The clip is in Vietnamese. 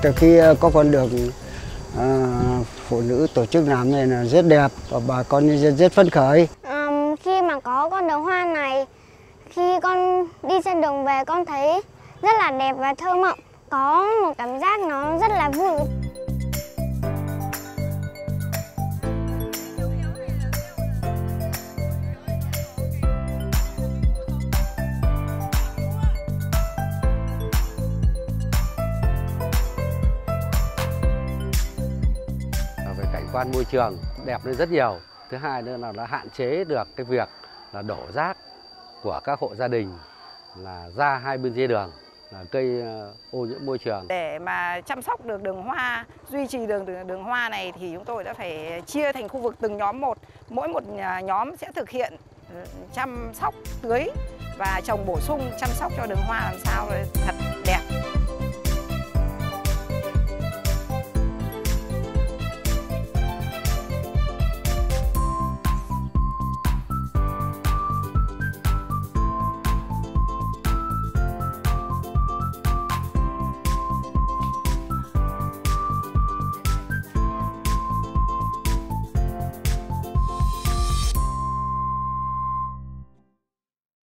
Từ khi có con đường phụ nữ tổ chức làm này là rất đẹp và bà con nhân dân rất phấn khởi. Khi mà có con đường hoa này, khi con đi trên đường về con thấy rất là đẹp và thơ mộng, có một cảm giác nó rất là vui. Về cảnh quan môi trường đẹp lên rất nhiều. Thứ hai nữa là nó hạn chế được cái việc là đổ rác của các hộ gia đình là ra hai bên kia đường, là gây ô nhiễm môi trường. Để mà chăm sóc được đường hoa, duy trì đường hoa này thì chúng tôi đã phải chia thành khu vực từng nhóm một. Mỗi một nhóm sẽ thực hiện chăm sóc, tưới và trồng bổ sung, chăm sóc cho đường hoa làm sao thật